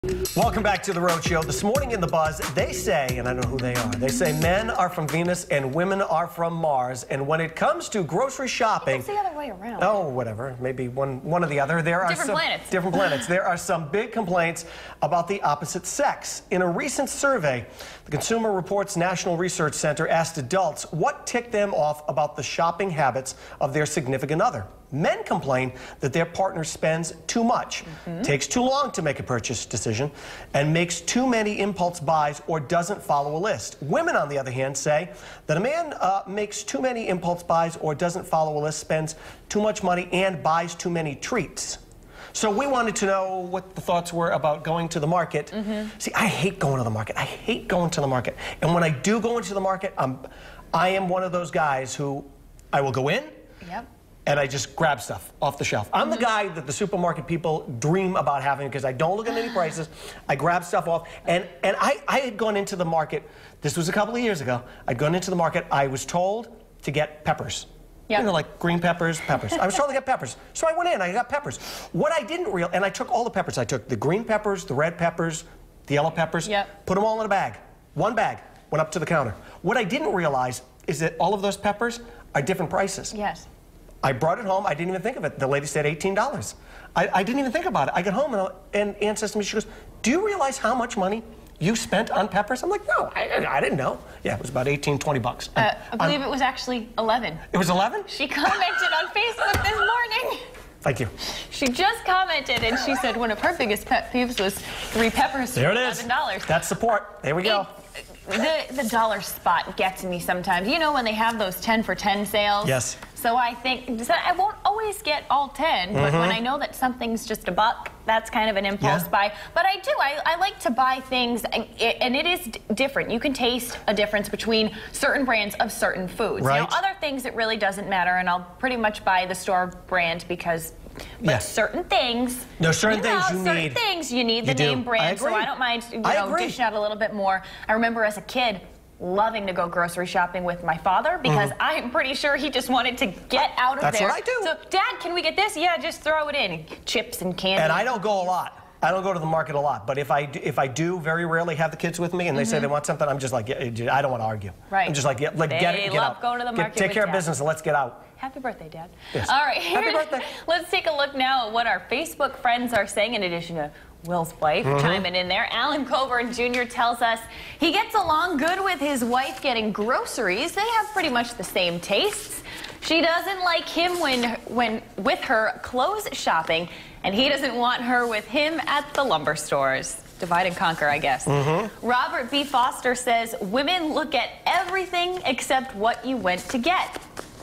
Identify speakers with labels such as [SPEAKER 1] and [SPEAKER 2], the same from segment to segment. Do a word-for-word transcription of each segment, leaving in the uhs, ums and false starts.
[SPEAKER 1] Welcome back to the Rhode Show. This morning in the Buzz, they say, and I know who they are, they say men are from Venus and women are from Mars. And when it comes to grocery shopping...
[SPEAKER 2] It's the other way around.
[SPEAKER 1] Oh, whatever. Maybe one, one or the other. There are
[SPEAKER 2] different
[SPEAKER 1] some,
[SPEAKER 2] planets.
[SPEAKER 1] Different planets. There are some big complaints about the opposite sex. In a recent survey, the Consumer Reports National Research Center asked adults what ticked them off about the shopping habits of their significant other. Men complain that their partner spends too much, mm-hmm. takes too long to make a purchase decision, and makes too many impulse buys or doesn't follow a list. Women, on the other hand, say that a man uh, makes too many impulse buys or doesn't follow a list, spends too much money, and buys too many treats. So we wanted to know what the thoughts were about going to the market. Mm-hmm. See, I hate going to the market. I hate going to the market. And when I do go into the market, I'm, I am one of those guys who I will go in. Yep. And I just grab stuff off the shelf. I'm the guy that the supermarket people dream about having because I don't look at any prices. I grab stuff off. And, and I, I had gone into the market, this was a couple of years ago, I'd gone into the market, I was told to get peppers. Yep. You know, like green peppers, peppers. I was told to get peppers. So I went in, I got peppers. What I didn't realize, and I took all the peppers. I took the green peppers, the red peppers, the yellow peppers, yep. put them all in a bag. One bag, went up to the counter. What I didn't realize is that all of those peppers are different prices.
[SPEAKER 2] Yes.
[SPEAKER 1] I brought it home. I didn't even think of it. The lady said eighteen dollars. I, I didn't even think about it. I get home and, and Ann says to me, she goes, do you realize how much money you spent on peppers? I'm like, no, I, I didn't know. Yeah, it was about eighteen, twenty bucks.
[SPEAKER 2] Uh, I believe I'm, it was actually eleven.
[SPEAKER 1] It was eleven?
[SPEAKER 2] She commented on Facebook this morning.
[SPEAKER 1] Thank you.
[SPEAKER 2] She just commented and she said one of her biggest pet peeves was three peppers for eleven dollars.
[SPEAKER 1] That's support. There we go.
[SPEAKER 2] It, The, the dollar spot gets me sometimes. You know when they have those ten for ten sales?
[SPEAKER 1] Yes.
[SPEAKER 2] So I think, so I won't always get all ten, but mm-hmm. when I know that something's just a buck, that's kind of an impulse yeah. buy. But I do, I, I like to buy things, and it, and it is different. You can taste a difference between certain brands of certain foods.
[SPEAKER 1] Right.
[SPEAKER 2] You know, other things, it really doesn't matter, and I'll pretty much buy the store brand because But yeah. certain things,
[SPEAKER 1] no, certain
[SPEAKER 2] you know,
[SPEAKER 1] things you
[SPEAKER 2] certain
[SPEAKER 1] need.
[SPEAKER 2] things you need
[SPEAKER 1] you
[SPEAKER 2] the
[SPEAKER 1] do.
[SPEAKER 2] name brand,
[SPEAKER 1] I
[SPEAKER 2] so I don't mind, you
[SPEAKER 1] I
[SPEAKER 2] know,
[SPEAKER 1] agree.
[SPEAKER 2] dishing out a little bit more. I remember as a kid loving to go grocery shopping with my father because mm-hmm. I'm pretty sure he just wanted to get out of
[SPEAKER 1] That's
[SPEAKER 2] there.
[SPEAKER 1] That's what I do.
[SPEAKER 2] So, Dad, can we get this? Yeah, just throw it in. Chips and candy.
[SPEAKER 1] And I don't go a lot. I don't go to the market a lot, but if I do, if I do very rarely have the kids with me and they mm-hmm. say they want something, I'm just like, yeah, I don't want to argue.
[SPEAKER 2] Right.
[SPEAKER 1] I'm just like, yeah, like
[SPEAKER 2] they
[SPEAKER 1] get it, get
[SPEAKER 2] love
[SPEAKER 1] out.
[SPEAKER 2] going to the market
[SPEAKER 1] get, take
[SPEAKER 2] with
[SPEAKER 1] care
[SPEAKER 2] Dad.
[SPEAKER 1] of business and let's get out.
[SPEAKER 2] Happy birthday, Dad.
[SPEAKER 1] Yes.
[SPEAKER 2] All right.
[SPEAKER 1] Happy birthday.
[SPEAKER 2] Let's take a look now at what our Facebook friends are saying in addition to Will's wife mm-hmm. chiming in there. Alan Coburn Junior tells us he gets along good with his wife getting groceries. They have pretty much the same tastes. She doesn't like him when, when with her clothes shopping, and he doesn't want her with him at the lumber stores. Divide and conquer, I guess. Mm-hmm. Robert B. Foster says, women look at everything except what you went to get.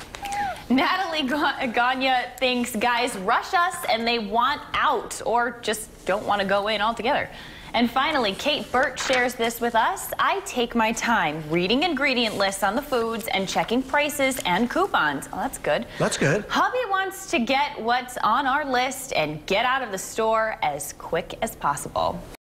[SPEAKER 2] Natalie Gagne thinks guys rush us and they want out or just don't want to go in altogether. And finally, Kate Burt shares this with us. I take my time reading ingredient lists on the foods and checking prices and coupons. Oh, that's good.
[SPEAKER 1] That's good.
[SPEAKER 2] Hubby wants to get what's on our list and get out of the store as quick as possible.